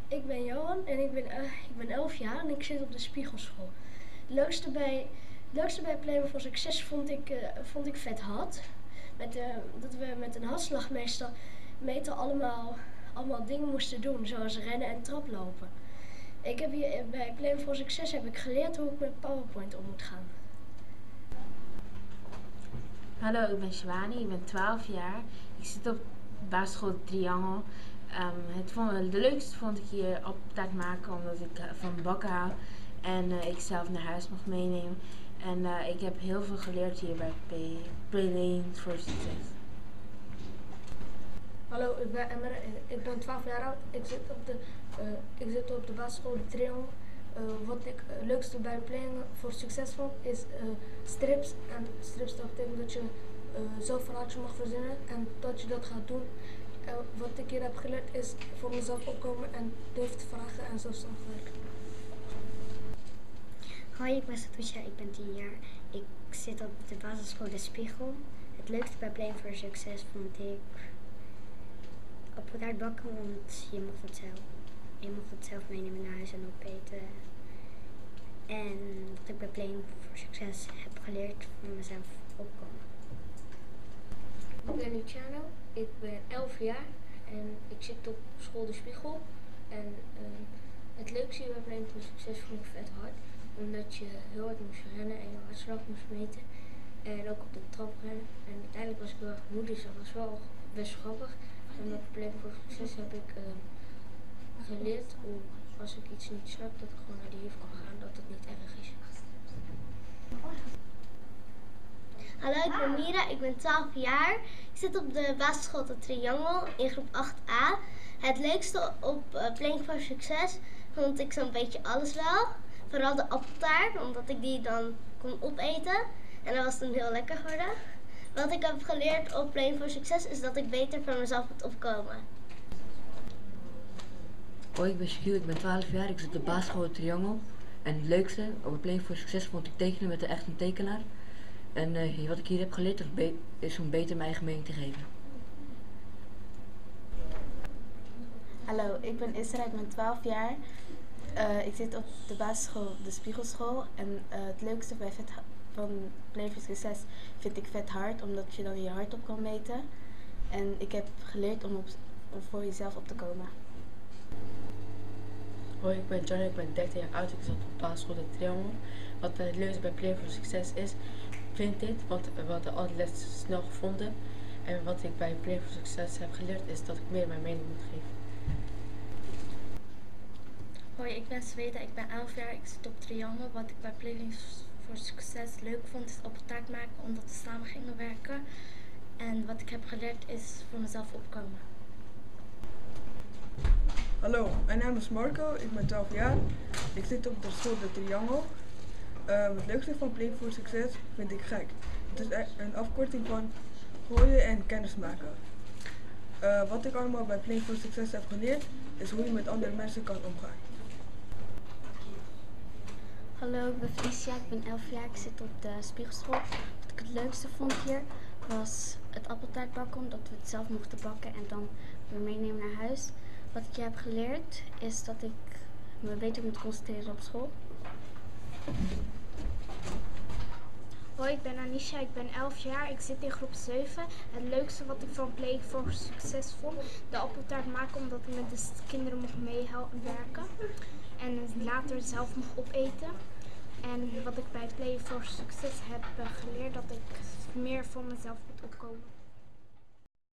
Ik ben Johan en ik ben 11 jaar en ik zit op de Spiegelschool. Het leukste bij Playboy voor Succes vond ik vet hard. Dat we met een hartslagmeter allemaal dingen moesten doen, zoals rennen en traplopen. Bij Playboy voor Succes heb ik geleerd hoe ik met PowerPoint om moet gaan. Hallo, ik ben Shwani, ik ben 12 jaar. Ik zit op basisschool Triangel. De leukste vond ik hier appeltaart maken, omdat ik van bakken hou en ik zelf naar huis mag meenemen. En ik heb heel veel geleerd hier bij Playboy voor Succes. Hallo, ik ben Emre, ik ben 12 jaar oud. Ik zit op de basisschool de Triangel. Wat ik het leukste bij Playing voor Succes vond is strips. En strips, dat betekent dat je zelf een verhaaltje mag verzinnen en dat je dat gaat doen. Wat ik hier heb geleerd is voor mezelf opkomen en durf te vragen en zelfstandig werken. Hoi, ik ben Satoesha, ik ben 10 jaar. Ik zit op de basisschool De Spiegel. Het leukste bij Playing for Succes vond ik appeltaart bakken, want je mag het zelf meenemen naar huis en opeten. En wat ik bij Playing for Succes heb geleerd voor mezelf opkomen. Ik ben Luciano, ik ben 11 jaar en ik zit op school De Spiegel. En het leukste bij Playing for Succes vond ik vet hard, omdat je heel hard moest rennen en je hartslag moest meten. En ook op de trap rennen. En uiteindelijk was ik wel erg moe, dus dat was wel best grappig. En met Playing for Succes heb ik geleerd om, als ik iets niet snap, dat ik gewoon naar de juf kan gaan, dat het niet erg is. Hallo, ik ben Mira, ik ben 12 jaar. Ik zit op de basisschool de Triangel in groep 8a. Het leukste op Playing for Succes vond ik zo'n beetje alles wel. Vooral de appeltaart, omdat ik die dan kon opeten. En dat was toen heel lekker geworden. Wat ik heb geleerd op Playing for Succes is dat ik beter voor mezelf moet opkomen. Hoi, ik ben Shaquille, ik ben 12 jaar, ik zit op de basisschool de Triangel. En het leukste op Playing for Succes vond ik tekenen met echt een tekenaar. En wat ik hier heb geleerd is om beter mijn eigen mening te geven. Hallo, ik ben Isra, ik ben 12 jaar. Ik zit op de basisschool De Spiegelschool. En het leukste van Playing for Succes vind ik vet hard, omdat je dan je hart op kan meten. En ik heb geleerd om voor jezelf op te komen. Hoi, ik ben Johnny, ik ben 13 jaar oud, ik zit op de basisschool de Triangel. Wat het leukste bij Playing for Succes is, vind ik, want we hadden al de les snel gevonden. En wat ik bij Playing for Succes heb geleerd is dat ik meer mijn mening moet geven. Hoi, ik ben Zweden, ik ben 11 jaar, ik zit op Triangel. Wat ik bij Playing for Succes leuk vond is appeltaart maken, omdat we samen gingen werken. En wat ik heb geleerd is voor mezelf opkomen. Hallo, mijn naam is Marco, ik ben 12 jaar. Ik zit op de school de Triangel. Het leukste van Playing for Succes vind ik gek. Het is een afkorting van gooien en kennis maken. Wat ik allemaal bij Playing for Succes heb geleerd is hoe je met andere mensen kan omgaan. Hallo, ik ben Felicia, ik ben 11 jaar, ik zit op de Spiegelschool. Wat ik het leukste vond hier was het appeltaart bakken, omdat we het zelf mochten bakken en dan weer meenemen naar huis. Wat ik hier heb geleerd is dat ik me beter moet concentreren op school. Hoi, ik ben Anisha, ik ben 11 jaar, ik zit in groep 7. Het leukste wat ik van Playing for Succes vond, de appeltaart maken, omdat ik met de kinderen mocht meewerken. En later zelf mocht opeten. En wat ik bij Playing for Succes heb geleerd, dat ik meer voor mezelf moet opkomen.